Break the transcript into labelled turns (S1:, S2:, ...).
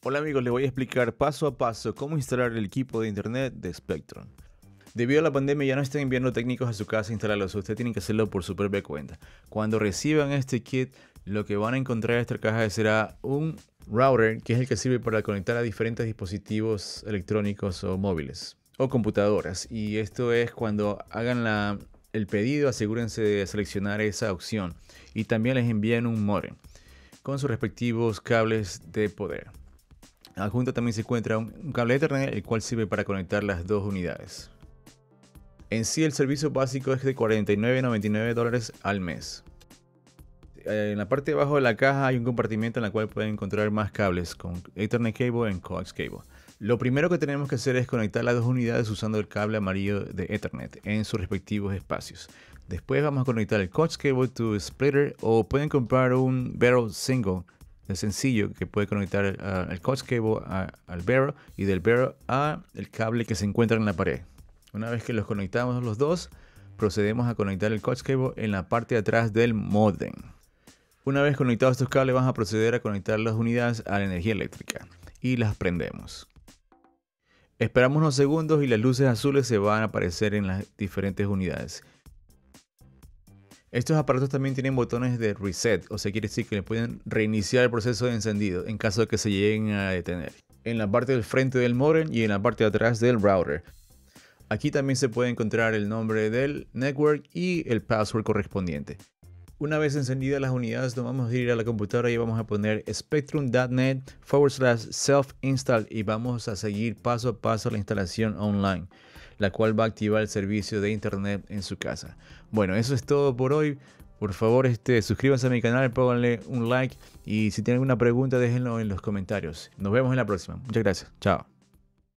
S1: Hola amigos, les voy a explicar paso a paso cómo instalar el equipo de internet de Spectrum. Debido a la pandemia ya no están enviando técnicos a su casa a instalarlos, ustedes tienen que hacerlo por su propia cuenta. Cuando reciban este kit, lo que van a encontrar en esta caja será un router, que es el que sirve para conectar a diferentes dispositivos electrónicos o móviles o computadoras. Y esto es cuando hagan el pedido, asegúrense de seleccionar esa opción. Y también les envían un modem con sus respectivos cables de poder. Adjunto también se encuentra un cable Ethernet, el cual sirve para conectar las dos unidades. En sí el servicio básico es de $49.99 al mes. En la parte de abajo de la caja hay un compartimento en el cual pueden encontrar más cables con Ethernet cable y coax cable. Lo primero que tenemos que hacer es conectar las dos unidades usando el cable amarillo de Ethernet en sus respectivos espacios. Después vamos a conectar el coax cable to splitter, o pueden comprar un barrel single. Es sencillo, que puede conectar el coax cable al barrel y del barrel al cable que se encuentra en la pared. Una vez que los conectamos los dos, procedemos a conectar el coax cable en la parte de atrás del modem. Una vez conectados estos cables, vamos a proceder a conectar las unidades a la energía eléctrica y las prendemos. Esperamos unos segundos y las luces azules se van a aparecer en las diferentes unidades. Estos aparatos también tienen botones de reset, o sea, quiere decir que le pueden reiniciar el proceso de encendido en caso de que se lleguen a detener. En la parte del frente del modem y en la parte de atrás del router. Aquí también se puede encontrar el nombre del network y el password correspondiente. Una vez encendidas las unidades, nos vamos a ir a la computadora y vamos a poner spectrum.net/self-install y vamos a seguir paso a paso la instalación online, la cual va a activar el servicio de internet en su casa. Bueno, eso es todo por hoy. Por favor, suscríbanse a mi canal, pónganle un like y si tienen alguna pregunta déjenlo en los comentarios. Nos vemos en la próxima. Muchas gracias. Chao.